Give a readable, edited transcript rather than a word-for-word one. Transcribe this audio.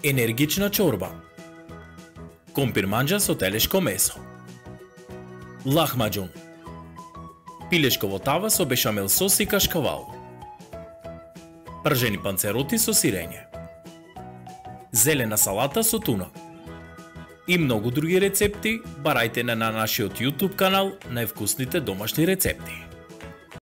Енергична чорба. Компир манџа со телешко месо. Лахмаџун. Пилешко во тава со бешамел сос и кашкавал. Пржени панцероти со сирење. Зелена салата со туна. И многу други рецепти барајте на нашиот YouTube канал Највкусните домашни рецепти.